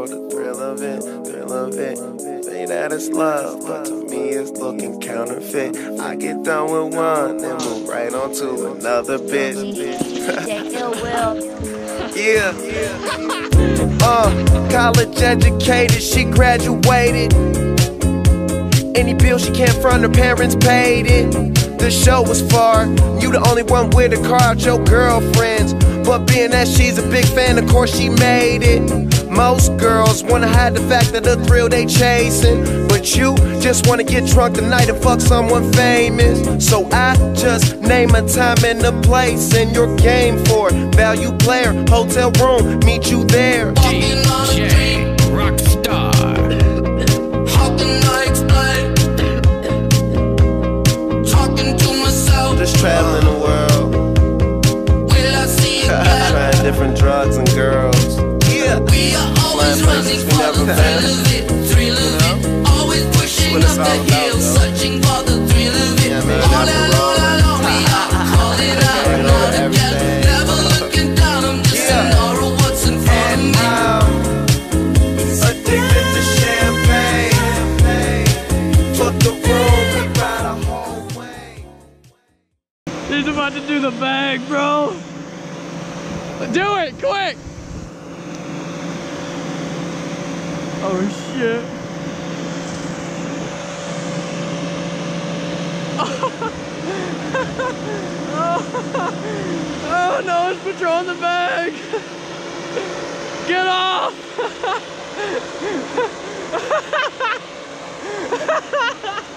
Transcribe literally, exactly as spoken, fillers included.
for the thrill of it, thrill of it. Say that it's love, but to me it's looking counterfeit. I get done with one and move right on to another bitch. Yeah, uh, college educated, she graduated. Any bill she can't front, her parents paid it. The show was far, you the only one with a car out your girlfriends. But being that she's a big fan, of course she made it. Most girls wanna hide the fact that the thrill they chasing, but you just wanna get drunk tonight and fuck someone famous. So I just name a time and a place, and you're game for it. Value player, hotel room, meet you there. D J Rockstar. How can I explain? Talking to myself. Just traveling the world. Will I see it back? Trying different drugs and girls. Yeah. We are always running for the thrill of it, thrill of it. Always pushing up the hill, searching for the thrill of it. All that, all that, all we are calling out, not again. Never looking down, I'm just an aura what's in front of me. Addicted to champagne. Put the room right a whole way. He's about to do the bag, bro. Do it, quick! Oh shit. Oh, oh no, it's patrolling the bag! Get off!